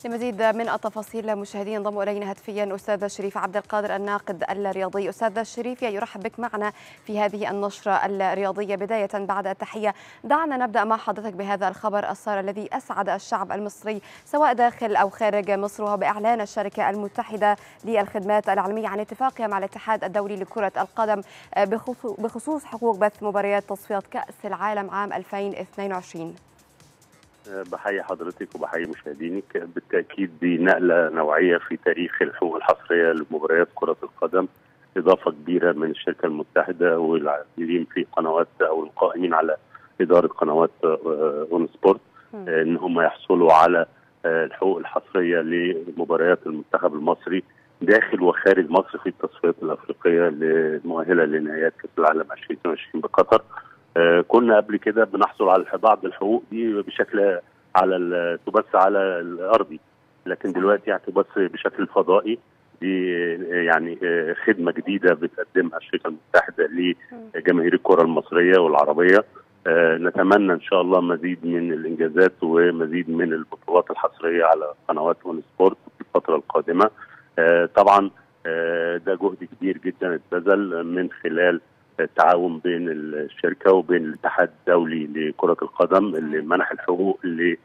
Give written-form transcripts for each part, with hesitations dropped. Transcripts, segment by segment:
لمزيد من التفاصيل مشاهدينا انضم الينا هاتفيا استاذ شريف عبد القادر الناقد الرياضي. استاذ شريف يرحب بك معنا في هذه النشره الرياضيه. بدايه بعد التحيه دعنا نبدا مع حضرتك بهذا الخبر السار الذي اسعد الشعب المصري سواء داخل او خارج مصر، وهو باعلان الشركه المتحده للخدمات العالميه عن اتفاقها مع الاتحاد الدولي لكره القدم بخصوص حقوق بث مباريات تصفيات كاس العالم عام 2022. بحيي حضرتك وبحيي مشاهدينك. بالتأكيد دي نقلة نوعية في تاريخ الحقوق الحصرية لمباريات كرة القدم، إضافة كبيرة من الشركة المتحدة والعاملين في قنوات أو القائمين على إدارة قنوات اون سبورت إن هم يحصلوا على الحقوق الحصرية لمباريات المنتخب المصري داخل وخارج مصر في التصفيات الأفريقية المؤهلة لنهائيات كأس العالم 2022 بقطر. كنا قبل كده بنحصل على بعض الحقوق دي بشكل تبث على الارضي، لكن دلوقتي هتبث بشكل فضائي. دي يعني خدمه جديده بتقدمها الشركه المتحده لجماهير الكره المصريه والعربيه. نتمنى ان شاء الله مزيد من الانجازات ومزيد من البطولات الحصريه على قنوات اون سبورت في الفتره القادمه. طبعا ده جهد كبير جدا اتبذل من خلال التعاون بين الشركه وبين الاتحاد الدولي لكره القدم اللي منح الحقوق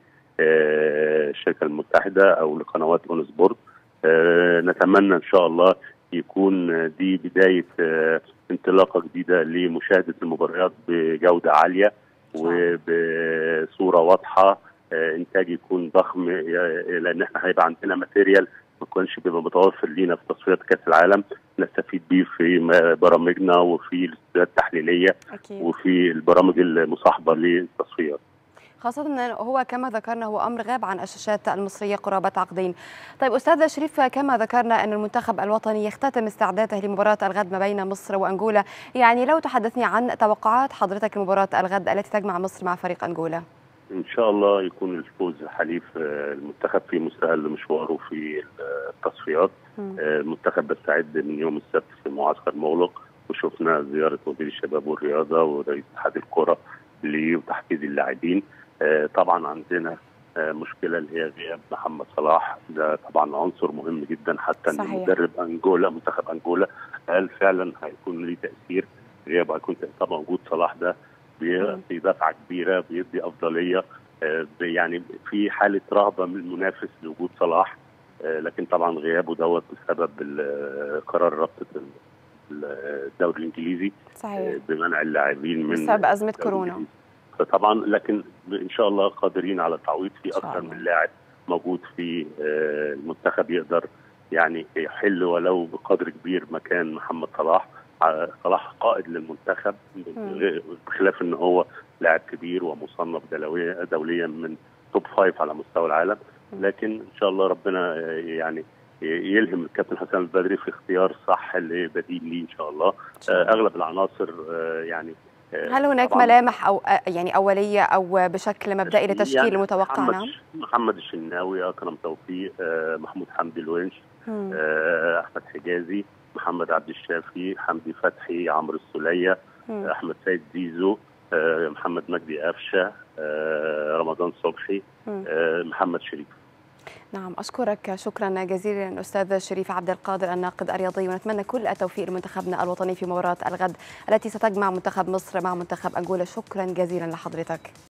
للشركه المتحده او لقنوات اون سبورت. نتمنى ان شاء الله يكون دي بدايه انطلاقه جديده لمشاهده المباريات بجوده عاليه وبصوره واضحه، انتاج يكون ضخم، لان احنا هيبقى عندنا ماتيريال ما كانش بيبقى متوفر لينا في تصفيات كاس العالم نستفيد بيه في برامجنا وفي الاستوديوهات التحليليه أكيد. وفي البرامج المصاحبه للتصفيات، خاصة أنه هو كما ذكرنا هو أمر غاب عن الشاشات المصرية قرابة عقدين. طيب أستاذ شريف، كما ذكرنا أن المنتخب الوطني يختتم استعداده لمباراة الغد ما بين مصر وأنغولا، يعني لو تحدثني عن توقعات حضرتك لمباراة الغد التي تجمع مصر مع فريق أنغولا. ان شاء الله يكون الفوز حليف المنتخب في مستهل مشواره في التصفيات. المنتخب بيستعد من يوم السبت في معسكر مغلق، وشفنا زياره وزير الشباب والرياضه ورئيس اتحاد الكره لتحفيز اللاعبين. طبعا عندنا مشكله اللي هي غياب محمد صلاح، ده طبعا عنصر مهم جدا، حتى ان مدرب انغولا منتخب انغولا قال فعلا هيكون ليه تاثير غيابه. هيكون طبعا وجود صلاح ده بيدي دفعه كبيره، بيدي افضليه، يعني في حاله رهبه من المنافس لوجود صلاح. لكن طبعا غيابه دوت بسبب قرار رابطه الدوري الانجليزي صحيح بمنع اللاعبين من بسبب ازمه كورونا. فطبعا لكن ان شاء الله قادرين على التعويض. في اكثر من لاعب موجود في المنتخب يقدر يعني يحل ولو بقدر كبير مكان محمد صلاح. صلاح قائد للمنتخب بخلاف ان هو لاعب كبير ومصنف دوليا من توب 5 على مستوى العالم، لكن ان شاء الله ربنا يعني يلهم الكابتن حسام البدري في اختيار صح لبديل ليه ان شاء الله. اغلب العناصر يعني هل هناك ملامح او يعني اوليه او بشكل مبدئي لتشكيل يعني المتوقع؟ نعم، محمد الشناوي، اكرم توفيق، محمود حمدي الونش، احمد حجازي، محمد عبد الشافي، حمدي فتحي، عمرو السوليه، احمد سيد زيزو، محمد مجدي قفشه، رمضان صبحي، محمد شريف. نعم، أشكرك شكرا جزيلا أستاذ شريف عبد القادر الناقد الرياضي، ونتمنى كل التوفيق لمنتخبنا الوطني في مباراة الغد التي ستجمع منتخب مصر مع منتخب أنغولا. شكرا جزيلا لحضرتك.